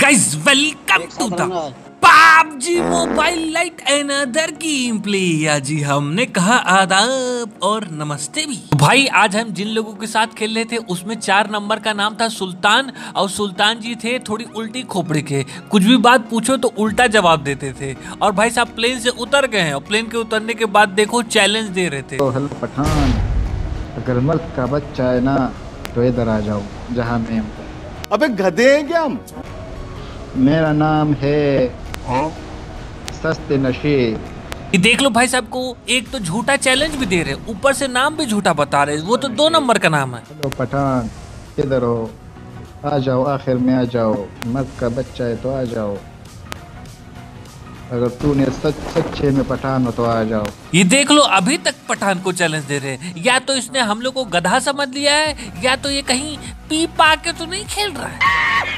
Guys welcome to the PUBG mobile lite another game play. या जी हमने कहा आदाब और नमस्ते भी। भाई आज हम जिन लोगों के साथ खेल रहे थे उसमें 4 नंबर का नाम था सुल्तान, और सुल्तान जी थे थोड़ी उल्टी खोपड़ी के, कुछ भी बात पूछो तो उल्टा जवाब देते थे। और भाई साहब प्लेन से उतर गए हैं और प्लेन के उतरने के बाद देखो चैलेंज दे रहे थे। तो हेलो पठान, अगर मुल्क का बच्चा है ना तो इधर आ जाओ जहाँ मैं हूँ। अबे गधे हैं क्या हम? मेरा नाम है सस्ते नशे। ये देख लो भाई साहब को, एक तो झूठा चैलेंज भी दे रहे, ऊपर से नाम भी झूठा बता रहे। वो तो 2 नंबर का नाम है। हेलो पठान, इधर हो, आ जाओ, आखिर में आ जाओ। मुल्क का बच्चा है तो आ जाओ। अगर तूने सच्चे में पठान हो तो आ जाओ। ये देख लो अभी तक पठान को चैलेंज दे रहे हैं। या तो इसने हम लोग को गधा समझ लिया है, या तो ये कहीं पी पा के तो नहीं खेल रहा है।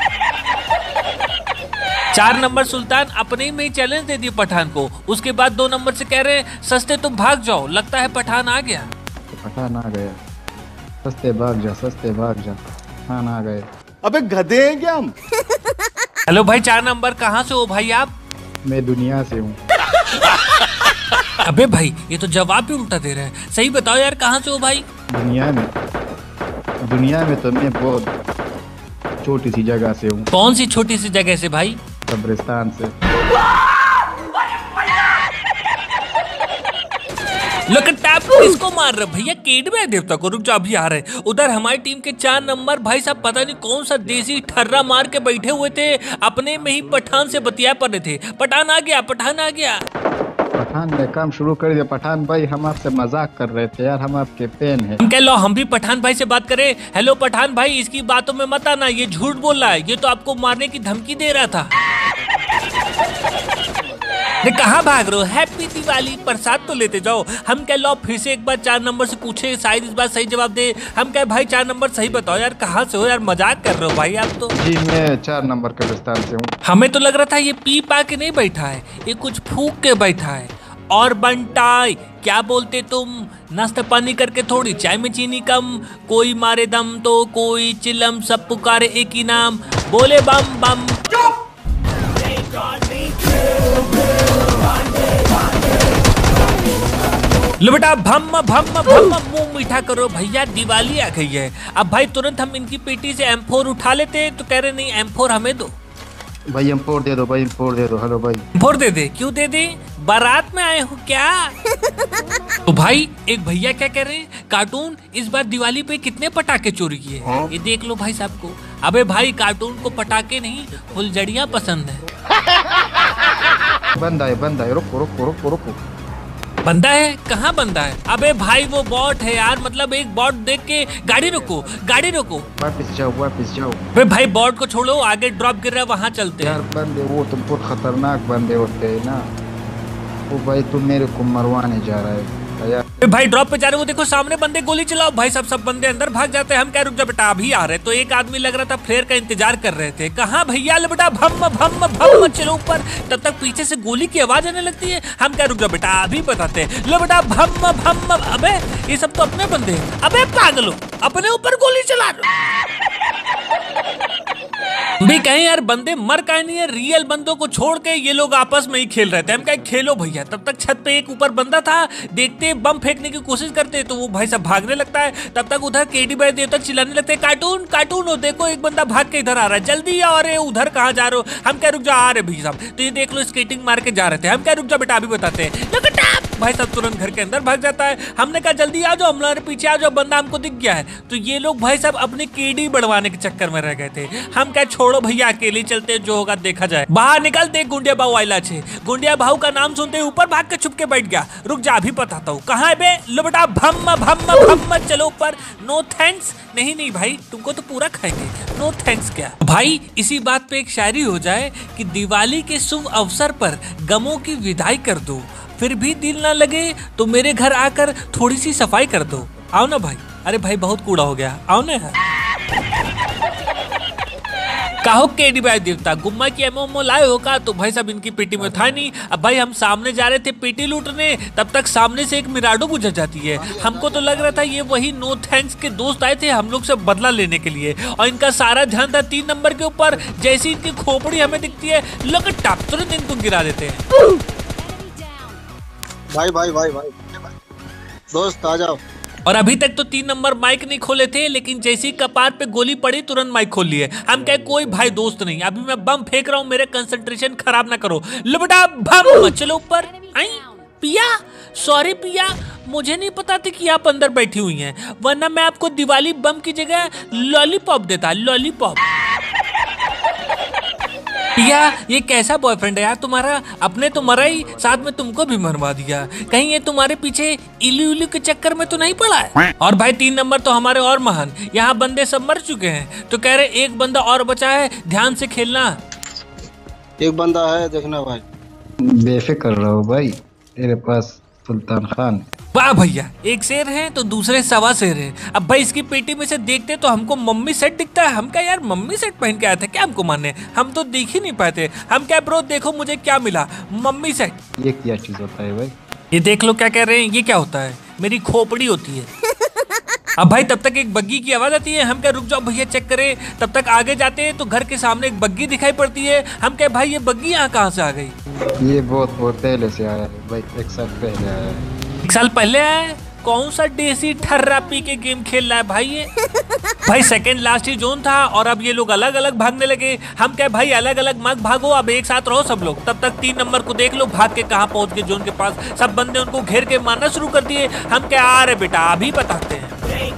4 नंबर सुल्तान अपने में ही चैलेंज दे दिए पठान को। उसके बाद 2 नंबर से कह रहे हैं सस्ते तुम भाग जाओ। लगता है पठान आ गया। पठान आ गया। सस्ते भाग जा, सस्ते भाग जा, पठान आ गए। अबे गधे हैं क्या हम? हेलो भाई 4 नंबर, कहाँ से हो भाई आप? मैं दुनिया से हूँ। अबे भाई ये तो जवाब भी उल्टा दे रहे हैं। सही बताओ यार, कहाँ से हो भाई? दुनिया में तो मैं बहुत छोटी सी जगह से हूँ। कौन सी छोटी सी जगह से भाई? कब्रिस्तान से। टैप किसको मार रहे भैया? केड में देवता को। रुक जा, अभी आ रहे। उधर हमारी टीम के 4 नंबर भाई साहब पता नहीं कौन सा देसी ठर्रा मार के बैठे हुए थे, अपने में ही पठान से बतिया पड़ रहे थे। पठान आ गया, पठान आ गया। पठान ने काम शुरू कर दिया। पठान भाई हम आपसे मजाक कर रहे थे यार, हम आपके फैन हैं। कह लो हम भी पठान भाई से बात करें। हेलो पठान भाई, इसकी बातों में मत आना, ये झूठ बोल रहा है। ये तो आपको मारने की धमकी दे रहा था। कहाँ भाग रहे हो? हैप्पी दिवाली, प्रसाद तो लेते जाओ। हम कह लो फिर से एक बार 4 नंबर से पूछे, शायद इस बार सही जवाब दे। हम कह भाई 4 नंबर सही बताओ यार, कहाँ से हो यार? मजाक कर रहे हो भाई आप तो। जी मैं 4 नंबर कब्रिस्तान से हूँ। हमें तो लग रहा था ये पी पा के नहीं बैठा है, ये कुछ फूक के बैठा है। और बंटाई क्या बोलते तुम? नाश्ता पानी करके थोड़ी चाय में चीनी कम। कोई मारे दम तो कोई चिलम, सब पुकारे एक ही नाम, बोले बम बम। लो बेटा भम भम भम, मुंह मीठा करो भैया, दिवाली आ गई है। अब भाई तुरंत हम इनकी पेटी से M4 उठा लेते, तो कह रहे नहीं M4 हमें दो। भाई M4 दे दो, भाई M4 दे दो। हेलो भाई M4 दे दे। क्यों दे दे? बारात में आए हो क्या? तो भाई एक भैया क्या कह रहे हैं, कार्टून इस बार दिवाली पे कितने पटाखे चोरी किए? ये देख लो भाई साहब को। अबे भाई कार्टून को पटाखे नहीं फुलझड़ियां पसंद है। बंदा है, रुको रुको रुको रुको। बंदा है? कहाँ बंदा है? अबे भाई वो बॉट है यार, मतलब एक बॉट देख के गाड़ी रोको, गाड़ी रोको। वापस जाओ, वापस जाओ। अबे भाई बॉट को छोड़ो, आगे ड्रॉप गिर रहा है, वहाँ चलते हैं। यार बंदे वो तुम बहुत खतरनाक बंदे होते हैं ना। वो भाई तुम मेरे को मरवाने जा रहा है यार। भाई ड्रॉप पे जा रहे हो, देखो सामने बंदे, गोली चलाओ भाई। सब बंदे अंदर भाग जाते हैं। हम क्या रुक जा बेटा, अभी आ रहे। तो एक आदमी लग रहा था फ्लेयर का इंतजार कर रहे थे। कहाँ भैया? ले बेटा भम भम भम, चलो ऊपर। तब तक पीछे से गोली की आवाज आने लगती है। हम क्या रुक जा बेटा, अभी बताते हैं। लो बेटा भम भम। अबे ये सब तो अपने बंदे हैं। अबे पागलो, अपने ऊपर गोली चला भी। कहीं यार बंदे मर का नहीं है, रियल बंदों को छोड़ के ये लोग आपस में ही खेल रहे थे। हम कहे खेलो भैया। तब तक छत पे एक ऊपर बंदा था, देखते बम फेंकने की कोशिश करते तो वो भाई सब भागने लगता है। तब तक उधर केडी भाई देवता चिल्लाने लगते हैं, कार्टून कार्टून हो, देखो एक बंदा भाग के इधर आ रहा है, जल्दी आओ। अरे उधर कहाँ जा रहे हो? हम क्या रुक जा, आ रहे भाई साहब। तो ये देख लो स्केटिंग मार के जा रहे थे। हम क्या रुक जा बेटा, अभी बताते हैं। भाई साहब तुरंत घर के अंदर भाग जाता है। हमने कहा जल्दी आ जाओ, हमारे पीछे आ जाओ, बंदा हमको दिख गया है। तो ये लोग भाई साहब अपने केडी बढ़वाने के चक्कर में रह गए थे। हम क्या छोड़ो भैया, अकेले चलते, जो होगा देखा जाए। बाहर निकलते गुंडिया बाहू आइला छे। गुंडिया बाहू का नाम सुनते ऊपर भाग के छुप के बैठ गया। रुक जा अभी बताता हूँ कहाँ है बे। लो बेटा भम भम भम, चलो ऊपर। No thanks. नहीं भाई तुमको तो पूरा खाएंगे। नो थैंक्स क्या भाई? इसी बात पे एक शायरी हो जाए कि दिवाली के शुभ अवसर पर गमों की विदाई कर दो, फिर भी दिल ना लगे तो मेरे घर आकर थोड़ी सी सफाई कर दो। आओ ना भाई। अरे भाई बहुत कूड़ा हो गया, आओ ना यार। कहो केडी भाई देवता गुम्मा की एमओ लाए हो का? तो भाई साहब इनकी पेटी में था नहीं। अब भाई हम सामने जा रहे थे पेटी लूटने, तब तक सामने से एक मिराडो गुजर जाती है। हमको तो लग रहा था ये वही नो थैंक्स के दोस्त आए थे हम लोग से बदला लेने के लिए, और इनका सारा ध्यान था 3 नंबर के ऊपर। जैसी इनकी खोपड़ी हमें दिखती है लोग टप तुरंत इनको गिरा देते हैं। भाई दोस्त आ जाओ। और अभी तक तो 3 नंबर माइक नहीं खोले थे, लेकिन जैसे ही कपार पे गोली पड़ी तुरंत माइक खोल लिए। हम कहे कोई भाई दोस्त नहीं, अभी मैं बम फेंक रहा हूँ, मेरे कंसंट्रेशन खराब ना करो। लबड़ा बम चलो ऊपर। आई पिया, सॉरी पिया, मुझे नहीं पता था कि आप अंदर बैठी हुई हैं, वरना मैं आपको दिवाली बम की जगह लॉलीपॉप देता। लॉलीपॉप पिया, ये कैसा बॉयफ्रेंड है यार तुम्हारा? अपने तो मरा ही, साथ में तुमको भी मरवा दिया। कहीं ये तुम्हारे पीछे इलू इलू के चक्कर में तो नहीं पड़ा है? और भाई 3 नंबर तो हमारे और महान, यहाँ बंदे सब मर चुके हैं, तो कह रहे एक बंदा और बचा है, ध्यान से खेलना। एक बंदा है, देखना भाई। बेफिक्र रहो भाई, तेरे पास सुल्तान खान है। वाह भैया, एक शेर है तो दूसरे 1.25 शेर है। अब भाई इसकी पेटी में से देखते तो हमको मम्मी सेट दिखता है। हम क्या यार मम्मी सेट पहन के आए थे क्या हमको मारने? हम तो देख ही नहीं पाते। हम क्या ब्रो देखो मुझे क्या मिला, मम्मी सेट। ये क्या चीज होता है भाई? ये देख लो क्या कह रहे हैं, ये क्या होता है? मेरी खोपड़ी होती है। अब भाई तब तक एक बग्गी की आवाज आती है। हम क्या रुक जाओ भैया चेक करें। तब तक आगे जाते हैं तो घर के सामने एक बग्गी दिखाई पड़ती है। हम क्या भाई ये बग्गी यहाँ कहाँ से आ गई? ये बहुत पहले से आया है भाई, 1 साल पहले आया है। 1 साल पहले आया है? कौन सा देसी ठर्रा पी के गेम खेल रहा है भाई ये? भाई सेकंड लास्ट ही जोन था और अब ये लोग अलग अलग भागने लगे। हम क्या भाई अलग अलग मत भागो, अब एक साथ रहो सब लोग। तब तक 3 नंबर को देख लो भाग के कहाँ पहुंच गए जोन के पास। सब बंदे उनको घेर के मारना शुरू कर दिए। हम क्या आ रहे बेटा अभी बताते हैं।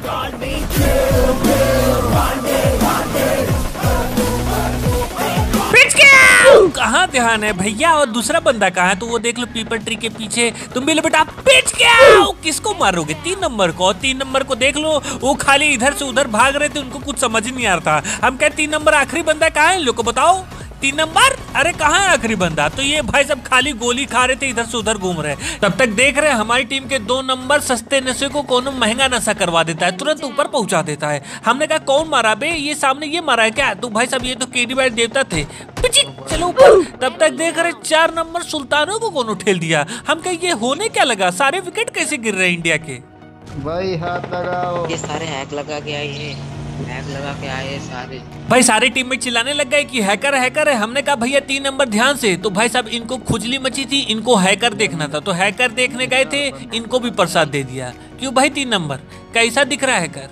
कहाँ ध्यान है भैया? और दूसरा बंदा कहाँ है? तो वो देख लो पीपल ट्री के पीछे। तुम भी लो बेटा, पिच गया। किसको मारोगे? 3 नंबर को। और 3 नंबर को देख लो वो खाली इधर से उधर भाग रहे थे, उनको कुछ समझ नहीं आ रहा था। हम क्या 3 नंबर आखिरी बंदा कहाँ है? लोग को बताओ 3 नंबर, अरे कहाँ है आखिरी बंदा? तो ये भाई सब खाली गोली खा रहे थे, इधर से उधर घूम रहे। तब तक देख रहे हमारी टीम के 2 नंबर सस्ते नशे को कौन महंगा नशा करवा देता है, तुरंत ऊपर पहुंचा देता है। हमने कहा कौन मारा बे? ये सामने ये मारा है क्या? तो भाई साहब ये तो केडी भाई देवता थे। चलो ऊपर। तब तक देख रहे 4 नंबर सुल्तानों को कौन उठेल दिया। हम कहे ये होने क्या लगा? सारे विकेट कैसे गिर रहे हैं इंडिया के? भाई हाथ लगाओ। ये सारे हैक लगा के आए हैं, हैक लगा के आए सारे। भाई सारे टीममेट चिल्लाने लग गए कि हैकर हैकर है। हमने कहा भैया 3 नंबर ध्यान से। तो भाई साहब इनको खुजली मची थी, इनको हैकर देखना था, तो हैकर देखने गए थे, इनको भी प्रसाद दे दिया। क्यों भाई 3 नंबर कैसा दिख रहा है हैकर?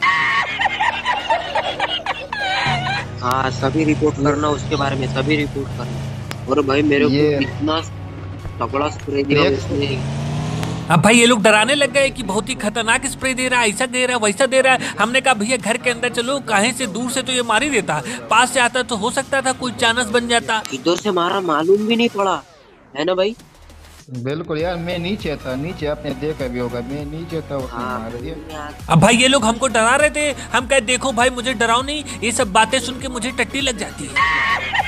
हाँ सभी रिपोर्ट करना उसके बारे में, सभी रिपोर्ट करना। और भाई मेरे को इतना तगड़ा स्प्रे दिया उसने। अब भाई ये लोग डराने लग गए कि बहुत ही खतरनाक स्प्रे दे रहा है, ऐसा दे रहा है वैसा दे रहा है। हमने कहा भैया घर के अंदर चलो, कहीं से दूर से तो ये मार ही देता, पास से आता तो हो सकता था कोई चांस बन जाता। इधर से मारा मालूम भी नहीं पड़ा है ना भाई? बिल्कुल यार, मैं नीचे था, नीचे आपने देखा भी होगा, मैं नीचे था उसने मार दिया। अब भाई ये लोग हमको डरा रहे थे। हम कहे देखो भाई मुझे डराओ नहीं, ये सब बातें सुन के मुझे टट्टी लग जाती है।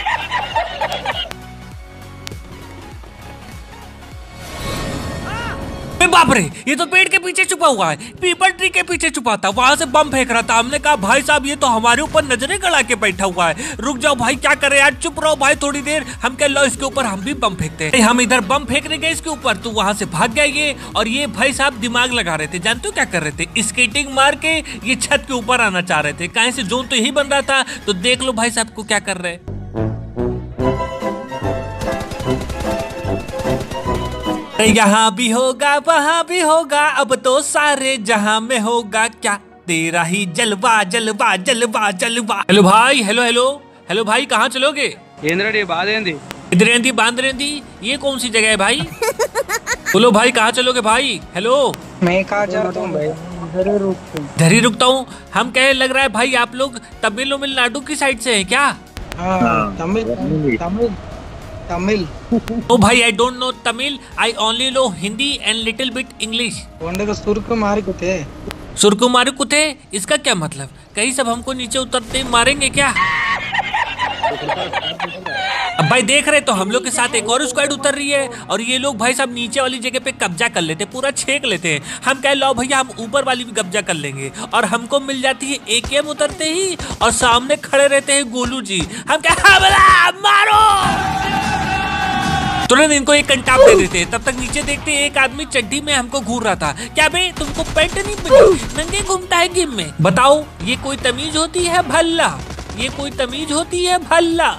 बाप रे, ये तो पेड़ के पीछे छुपा हुआ है, पीपल ट्री के पीछे छुपा था, वहां से बम फेंक रहा था। हमने कहा भाई साहब ये तो हमारे ऊपर नजरें गड़ा के बैठा हुआ है, रुक जाओ भाई क्या करे यार, चुप रहो भाई थोड़ी देर। हम कह लो इसके ऊपर हम भी बम फेंकते हैं। हम इधर बम फेंकने गए इसके ऊपर, तो वहां से भाग गया ये। और ये भाई साहब दिमाग लगा रहे थे, जानते हो क्या कर रहे थे? स्केटिंग मार के ये छत के ऊपर आना चाह रहे थे। कहीं से जोन तो यही बन रहा था, तो देख लो भाई साहब को क्या कर रहे हैं। यहाँ भी होगा वहाँ भी होगा, अब तो सारे जहाँ में होगा, क्या तेरा ही जलवा जलवा जलवा जलवा। हेलो भाई, हेलो हेलो हेलो भाई, कहाँ चलोगे? इधर बांध रेंदी, ये कौन सी जगह है भाई? बोलो भाई कहाँ चलोगे भाई? हेलो मैं कहाँ जाता हूँ भाई? इधर ही रुकता हूँ। हम कहे लग रहा है भाई आप लोग तमिलनाडु की साइड से हैं क्या? हाँ, तमिल। ओ भाई I don't know Tamil, I only know Hindi and little bit English. सुरकुमारी कुते, इसका क्या मतलब? कहीं सब हमको नीचे उतरते ही मारेंगे क्या? अब भाई देख रहे तो हम लोग के साथ एक और स्क्वाड उतर रही है और ये लोग भाई साहब नीचे वाली जगह पे कब्जा कर लेते, पूरा छेक लेते हैं। हम कह लो भैया हम ऊपर वाली भी कब्जा कर लेंगे और हमको मिल जाती है एकेएम उतरते ही और सामने खड़े रहते हैं गोलू जी। हम क्या मारो, तुरंत इनको एक कंटाप दे देते। तब तक नीचे देखते एक आदमी चड्डी में हमको घूर रहा था। क्या बे तुमको पैंट नहीं मिली, नंगे घूमता है गेम में? बताओ ये कोई तमीज होती है भल्ला? ये कोई तमीज होती है भल्ला?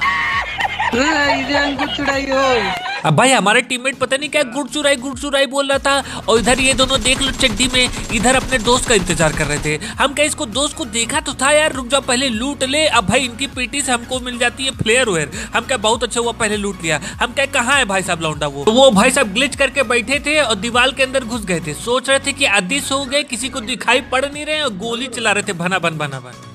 अब भाई हमारे टीममेट पता नहीं क्या गुड़ चुराई बोल रहा था और इधर ये दोनों देख लो चड्डी में इधर अपने दोस्त का इंतजार कर रहे थे। हम क्या इसको दोस्त को देखा तो था यार, रुक जाओ पहले लूट ले। अब भाई इनकी पीटी से हमको मिल जाती है फ्लेयर वेयर। हम क्या बहुत अच्छा हुआ पहले लूट लिया। हम क्या कहाँ है भाई साहब लौंडा? वो भाई साहब ग्लिच करके बैठे थे और दीवार के अंदर घुस गए थे। सोच रहे थे कि आधी सो गए, किसी को दिखाई पड़ नहीं रहे और गोली चला रहे थे भना बन।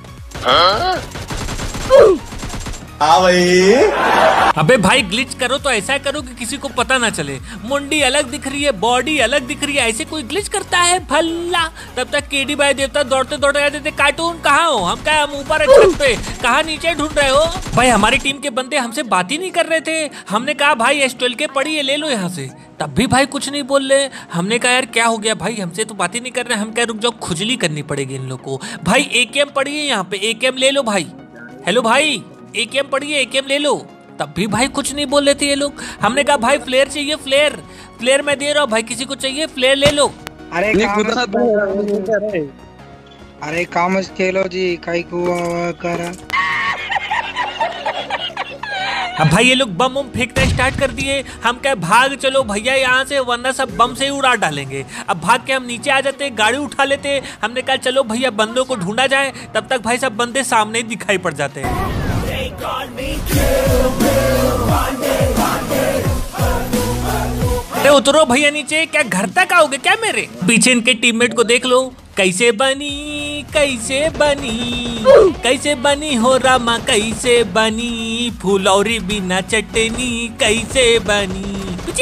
अबे भाई ग्लिच करो तो ऐसा करो कि किसी को पता ना चले। मुंडी अलग दिख रही है, बॉडी अलग दिख रही है, ऐसे कोई ग्लिच करता है भल्ला? तब तक केडी भाई देवता दौड़ते दौड़ते आते थे। कार्टून कहाँ हो? हम क्या हम ऊपर छत पे, कहाँ नीचे ढूंढ रहे हो? भाई हमारी टीम के बंदे हमसे बात ही नहीं कर रहे थे। हमने कहा भाई S12 के पड़ी है ले लो यहाँ से, तब भी भाई कुछ नहीं बोल रहे। हमने कहा यार क्या हो गया भाई, हमसे तो बात ही नहीं कर रहे। हम क्या रुक जाओ खुजली करनी पड़ेगी इन लोग को। भाई एकेएम पड़ी है यहाँ पे, एकेएम ले लो भाई। हेलो भाई एकेएम पड़ी है, एकेएम ले लो। तब भी भाई कुछ नहीं बोल रहे थे ये लोग। हमने कहा भाई फ्लेयर चाहिए, फ्लेयर मैं दे रहा हूँ भाई, किसी को चाहिए फ्लेयर ले लो। अरे काम खेलो जी काई को करा। अब भाई ये लोग बम फेंकना स्टार्ट कर दिए। हम क्या भाग चलो भैया यहाँ से, वरना सब बम से ही उड़ा डालेंगे। अब भाग के हम नीचे आ जाते, गाड़ी उठा लेते। हमने कहा चलो भैया बंदों को ढूंढा जाए। तब तक भाई सब बंदे सामने ही दिखाई पड़ जाते हैं। अरे उतरो भैया नीचे, क्या घर तक आओगे क्या मेरे? पीछे इनके टीममेट को देख लो, कैसे बनी हो रामा, कैसे बनी फुलौरी बिना चटनी, कैसे बनी।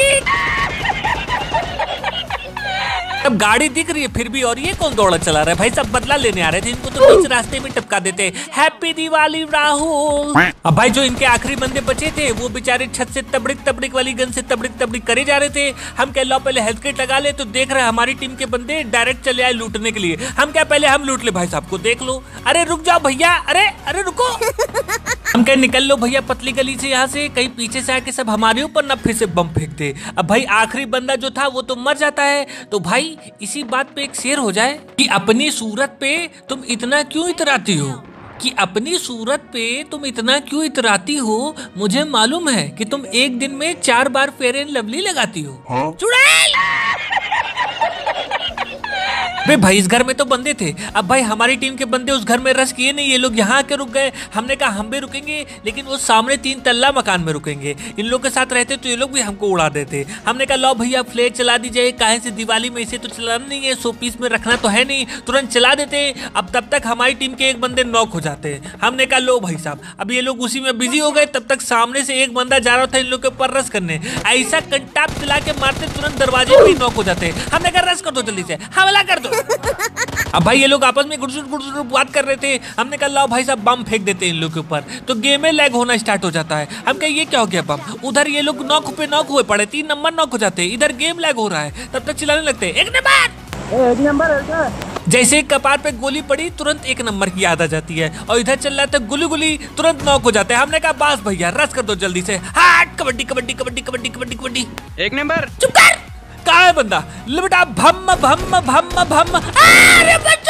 अब गाड़ी दिख रही है फिर भी, और ये कौन दौड़ा चला रहा है? भाई सब बदला लेने आ रहे थे, इनको तो बीच रास्ते में टपका देते। हैप्पी दिवाली राहुल। अब भाई जो इनके आखिरी बंदे बचे थे वो बेचारे छत से तबड़िक वाली गन से तबड़िक करे जा रहे थे। हम क्या लो पहले हेल्थ किट लगा ले, तो देख रहे हमारी टीम के बंदे डायरेक्ट चले आए लूटने के लिए। हम क्या पहले हम लूट ले भाई साहब को, देख लो। अरे रुक जाओ भैया, अरे रुको। हम क्या निकल लो भैया पतली गली से, यहाँ से कहीं पीछे से आके सब हमारे ऊपर ना फिर से बम फेंक दे। अब भाई आखिरी बंदा जो था वो तो मर जाता है। तो भाई इसी बात पे एक शेर हो जाए कि अपनी सूरत पे तुम इतना क्यों इतराती हो, कि अपनी सूरत पे तुम इतना क्यों इतराती हो। मुझे मालूम है कि तुम एक दिन में 4 बार फेयर एंड लवली लगाती हो। चुड़ैल! भाई इस घर में तो बंदे थे। अब भाई हमारी टीम के बंदे उस घर में रश किए नहीं, ये लोग यहाँ के रुक गए। हमने कहा हम भी रुकेंगे, लेकिन वो सामने 3 तल्ला मकान में रुकेंगे। इन लोग के साथ रहते तो ये लोग भी हमको उड़ा देते। हमने कहा लो भैया फ्लेयर चला दीजिए, काहे से दिवाली में इसे तो चलाना नहीं है, 100 पीस में रखना तो है नहीं, तुरंत चला देते। अब तब तक हमारी टीम के एक बंदे नॉक हो जाते। हमने कहा लो भाई साहब, अब ये लोग उसी में बिजी हो गए। तब तक सामने से एक बंदा जा रहा था इन लोग के ऊपर रश करने, ऐसा कंटाप चला के मारते तुरंत दरवाजे पे नॉक हो जाते। हमने कहा रश कर दो जल्दी से, हमला कर दो। अब भाई ये लोग आपस में गुड़सुड़ बात कर रहे थे। हमने कहा लाओ भाई साहब बम फेंक देते हैं इन लोग के ऊपर, तो गेम में लैग होना स्टार्ट हो जाता है। हम कहे ये क्या हो गया बम, उधर ये लोग नॉक हुए पड़े, 3 नंबर नॉक हो जाते हैं, इधर गेम लैग हो रहा है। तब तक चिल्लाने लगते एक नंबर। जैसे कपार पे गोली पड़ी तुरंत 1 नंबर की याद आ जाती है, और इधर चल रहा था गुली तुरंत नॉक हो जाते हैं। हमने कहा बस भैया रस कर दो जल्दी से, हाट कबड्डी कबड्डी कबड्डी कबड्डी कबड्डी कबड्डी। 1 नंबर। चुप कर, कहाँ है बंदा? लिबटा भम भम भम भम। अरे